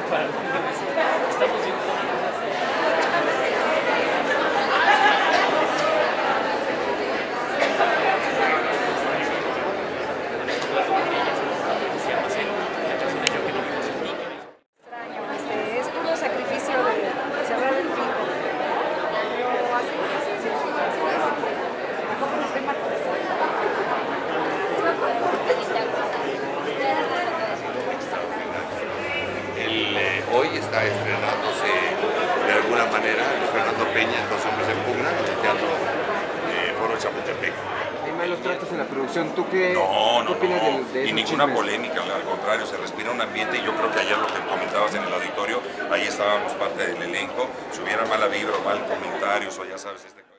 Estamos viendo. Es puro sacrificio de cerrar el pico. Hoy está estrenándose de alguna manera Fernando Peña, Dos hombres en pugna, en el Teatro Foro Chapultepec. Hay malos tratos en la producción. ¿Tú qué No, opinas de y esos ninguna chismes? polémica, al contrario, se respira un ambiente y yo creo que ayer lo que comentabas en el auditorio, ahí estábamos parte del elenco, si hubiera mala vibra o mal comentarios o ya sabes,